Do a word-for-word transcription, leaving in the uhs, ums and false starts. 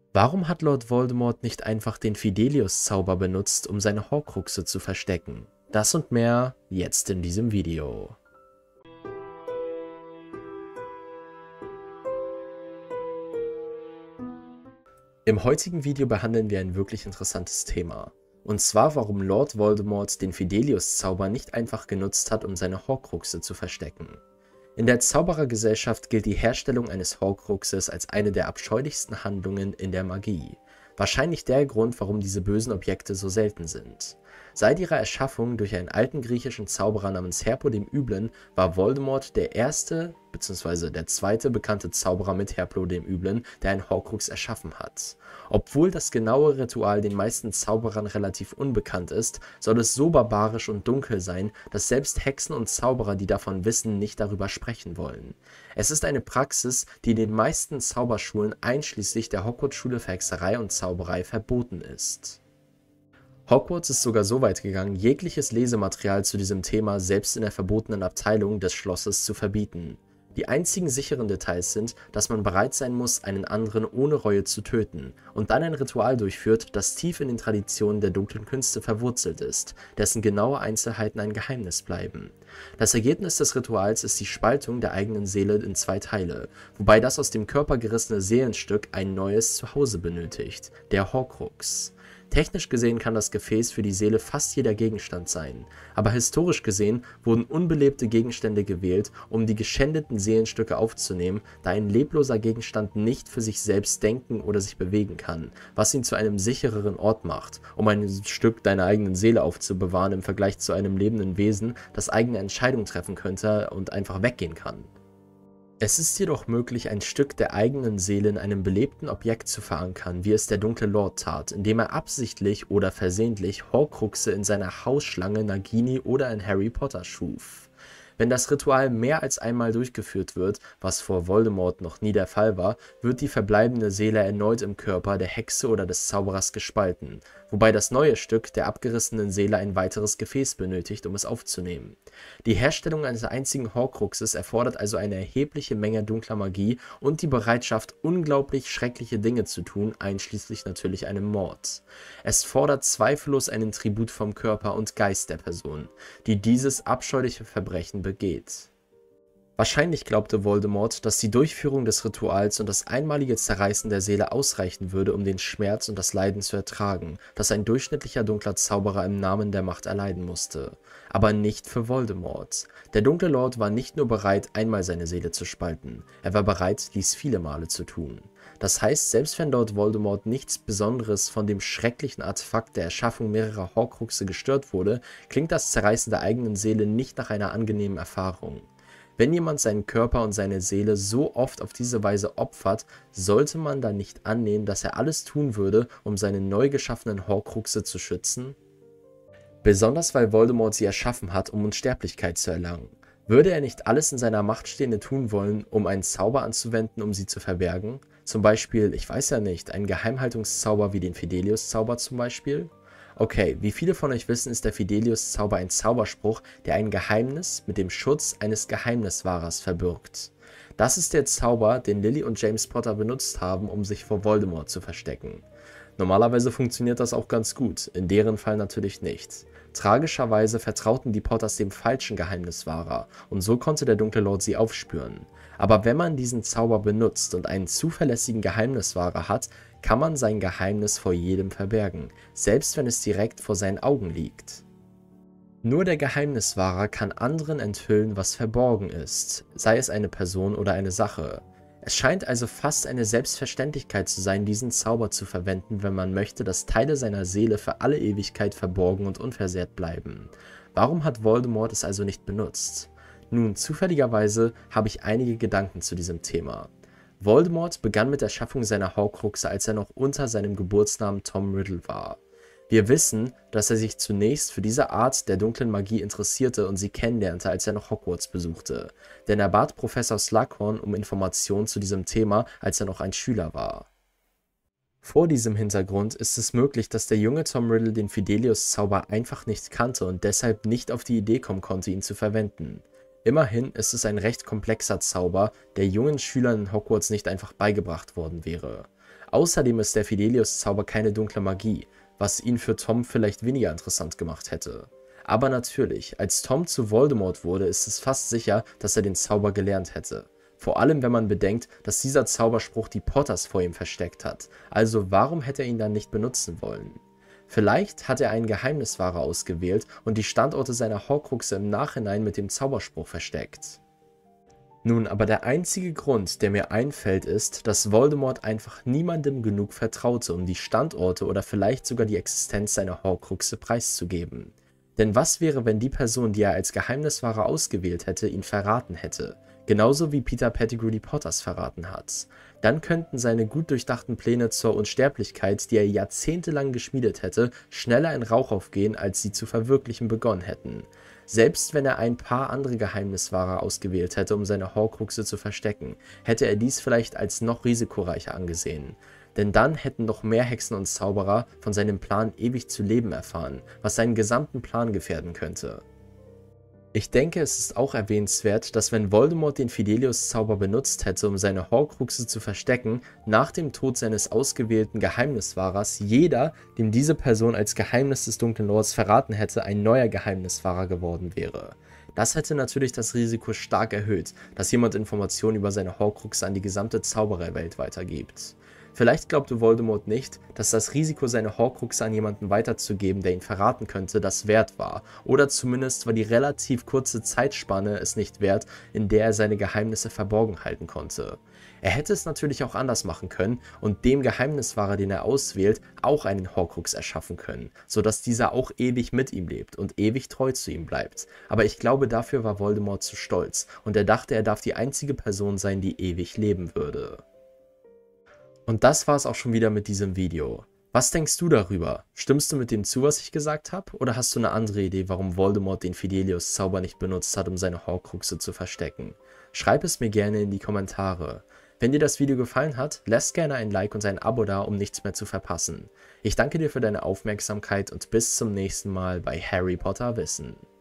Warum hat Lord Voldemort nicht einfach den Fidelius-Zauber benutzt, um seine Horcruxe zu verstecken? Das und mehr jetzt in diesem Video. Im heutigen Video behandeln wir ein wirklich interessantes Thema. Und zwar, warum Lord Voldemort den Fidelius-Zauber nicht einfach genutzt hat, um seine Horcruxe zu verstecken. In der Zauberergesellschaft gilt die Herstellung eines Horcruxes als eine der abscheulichsten Handlungen in der Magie. Wahrscheinlich der Grund, warum diese bösen Objekte so selten sind. Seit ihrer Erschaffung durch einen alten griechischen Zauberer namens Herpo dem Üblen war Voldemort der erste bzw. der zweite bekannte Zauberer mit Herpo dem Üblen, der ein Horcrux erschaffen hat. Obwohl das genaue Ritual den meisten Zauberern relativ unbekannt ist, soll es so barbarisch und dunkel sein, dass selbst Hexen und Zauberer, die davon wissen, nicht darüber sprechen wollen. Es ist eine Praxis, die in den meisten Zauberschulen einschließlich der Hogwarts-Schule für Hexerei und Zauberei verboten ist. Hogwarts ist sogar so weit gegangen, jegliches Lesematerial zu diesem Thema selbst in der verbotenen Abteilung des Schlosses zu verbieten. Die einzigen sicheren Details sind, dass man bereit sein muss, einen anderen ohne Reue zu töten und dann ein Ritual durchführt, das tief in den Traditionen der dunklen Künste verwurzelt ist, dessen genaue Einzelheiten ein Geheimnis bleiben. Das Ergebnis des Rituals ist die Spaltung der eigenen Seele in zwei Teile, wobei das aus dem Körper gerissene Seelenstück ein neues Zuhause benötigt, der Horcrux. Technisch gesehen kann das Gefäß für die Seele fast jeder Gegenstand sein, aber historisch gesehen wurden unbelebte Gegenstände gewählt, um die geschändeten Seelenstücke aufzunehmen, da ein lebloser Gegenstand nicht für sich selbst denken oder sich bewegen kann, was ihn zu einem sichereren Ort macht, um ein Stück deiner eigenen Seele aufzubewahren im Vergleich zu einem lebenden Wesen, das eigene Entscheidungen treffen könnte und einfach weggehen kann. Es ist jedoch möglich, ein Stück der eigenen Seele in einem belebten Objekt zu verankern, wie es der dunkle Lord tat, indem er absichtlich oder versehentlich Horcruxe in seiner Hausschlange Nagini oder in Harry Potter schuf. Wenn das Ritual mehr als einmal durchgeführt wird, was vor Voldemort noch nie der Fall war, wird die verbleibende Seele erneut im Körper der Hexe oder des Zauberers gespalten, wobei das neue Stück der abgerissenen Seele ein weiteres Gefäß benötigt, um es aufzunehmen. Die Herstellung eines einzigen Horcruxes erfordert also eine erhebliche Menge dunkler Magie und die Bereitschaft, unglaublich schreckliche Dinge zu tun, einschließlich natürlich einem Mord. Es fordert zweifellos einen Tribut vom Körper und Geist der Person, die dieses abscheuliche Verbrechen begeht. Wahrscheinlich glaubte Voldemort, dass die Durchführung des Rituals und das einmalige Zerreißen der Seele ausreichen würde, um den Schmerz und das Leiden zu ertragen, das ein durchschnittlicher dunkler Zauberer im Namen der Macht erleiden musste. Aber nicht für Voldemort. Der dunkle Lord war nicht nur bereit, einmal seine Seele zu spalten, er war bereit, dies viele Male zu tun. Das heißt, selbst wenn Lord Voldemort nichts Besonderes von dem schrecklichen Artefakt der Erschaffung mehrerer Horcruxe gestört wurde, klingt das Zerreißen der eigenen Seele nicht nach einer angenehmen Erfahrung. Wenn jemand seinen Körper und seine Seele so oft auf diese Weise opfert, sollte man dann nicht annehmen, dass er alles tun würde, um seine neu geschaffenen Horcruxe zu schützen? Besonders weil Voldemort sie erschaffen hat, um Unsterblichkeit zu erlangen. Würde er nicht alles in seiner Macht Stehende tun wollen, um einen Zauber anzuwenden, um sie zu verbergen? Zum Beispiel, ich weiß ja nicht, einen Geheimhaltungszauber wie den Fidelius-Zauber zum Beispiel? Okay, wie viele von euch wissen, ist der Fidelius-Zauber ein Zauberspruch, der ein Geheimnis mit dem Schutz eines Geheimniswahrers verbirgt. Das ist der Zauber, den Lily und James Potter benutzt haben, um sich vor Voldemort zu verstecken. Normalerweise funktioniert das auch ganz gut, in deren Fall natürlich nicht. Tragischerweise vertrauten die Potters dem falschen Geheimniswahrer und so konnte der dunkle Lord sie aufspüren. Aber wenn man diesen Zauber benutzt und einen zuverlässigen Geheimniswahrer hat, kann man sein Geheimnis vor jedem verbergen, selbst wenn es direkt vor seinen Augen liegt. Nur der Geheimniswahrer kann anderen enthüllen, was verborgen ist, sei es eine Person oder eine Sache. Es scheint also fast eine Selbstverständlichkeit zu sein, diesen Zauber zu verwenden, wenn man möchte, dass Teile seiner Seele für alle Ewigkeit verborgen und unversehrt bleiben. Warum hat Voldemort es also nicht benutzt? Nun, zufälligerweise habe ich einige Gedanken zu diesem Thema. Voldemort begann mit der Schaffung seiner Horcruxe, als er noch unter seinem Geburtsnamen Tom Riddle war. Wir wissen, dass er sich zunächst für diese Art der dunklen Magie interessierte und sie kennenlernte, als er noch Hogwarts besuchte, denn er bat Professor Slughorn um Informationen zu diesem Thema, als er noch ein Schüler war. Vor diesem Hintergrund ist es möglich, dass der junge Tom Riddle den Fidelius-Zauber einfach nicht kannte und deshalb nicht auf die Idee kommen konnte, ihn zu verwenden. Immerhin ist es ein recht komplexer Zauber, der jungen Schülern in Hogwarts nicht einfach beigebracht worden wäre. Außerdem ist der Fidelius-Zauber keine dunkle Magie, was ihn für Tom vielleicht weniger interessant gemacht hätte. Aber natürlich, als Tom zu Voldemort wurde, ist es fast sicher, dass er den Zauber gelernt hätte. Vor allem, wenn man bedenkt, dass dieser Zauberspruch die Potters vor ihm versteckt hat. Also warum hätte er ihn dann nicht benutzen wollen? Vielleicht hat er einen Geheimniswahrer ausgewählt und die Standorte seiner Horcruxe im Nachhinein mit dem Zauberspruch versteckt. Nun, aber der einzige Grund, der mir einfällt, ist, dass Voldemort einfach niemandem genug vertraute, um die Standorte oder vielleicht sogar die Existenz seiner Horcruxe preiszugeben. Denn was wäre, wenn die Person, die er als Geheimniswahrer ausgewählt hätte, ihn verraten hätte? Genauso wie Peter Pettigrew die Potters verraten hat. Dann könnten seine gut durchdachten Pläne zur Unsterblichkeit, die er jahrzehntelang geschmiedet hätte, schneller in Rauch aufgehen, als sie zu verwirklichen begonnen hätten. Selbst wenn er ein paar andere Geheimniswahrer ausgewählt hätte, um seine Horcruxe zu verstecken, hätte er dies vielleicht als noch risikoreicher angesehen. Denn dann hätten noch mehr Hexen und Zauberer von seinem Plan ewig zu leben erfahren, was seinen gesamten Plan gefährden könnte. Ich denke, es ist auch erwähnenswert, dass wenn Voldemort den Fidelius-Zauber benutzt hätte, um seine Horcruxe zu verstecken, nach dem Tod seines ausgewählten Geheimniswahrers jeder, dem diese Person als Geheimnis des Dunklen Lords verraten hätte, ein neuer Geheimniswahrer geworden wäre. Das hätte natürlich das Risiko stark erhöht, dass jemand Informationen über seine Horcruxe an die gesamte Zaubererwelt weitergibt. Vielleicht glaubte Voldemort nicht, dass das Risiko, seine Horcruxe an jemanden weiterzugeben, der ihn verraten könnte, das wert war. Oder zumindest war die relativ kurze Zeitspanne es nicht wert, in der er seine Geheimnisse verborgen halten konnte. Er hätte es natürlich auch anders machen können und dem Geheimniswahrer, den er auswählt, auch einen Horcrux erschaffen können, sodass dieser auch ewig mit ihm lebt und ewig treu zu ihm bleibt. Aber ich glaube, dafür war Voldemort zu stolz und er dachte, er darf die einzige Person sein, die ewig leben würde. Und das war es auch schon wieder mit diesem Video. Was denkst du darüber? Stimmst du mit dem zu, was ich gesagt habe? Oder hast du eine andere Idee, warum Voldemort den Fidelius-Zauber nicht benutzt hat, um seine Horcruxe zu verstecken? Schreib es mir gerne in die Kommentare. Wenn dir das Video gefallen hat, lass gerne ein Like und ein Abo da, um nichts mehr zu verpassen. Ich danke dir für deine Aufmerksamkeit und bis zum nächsten Mal bei Harry Potter Wissen.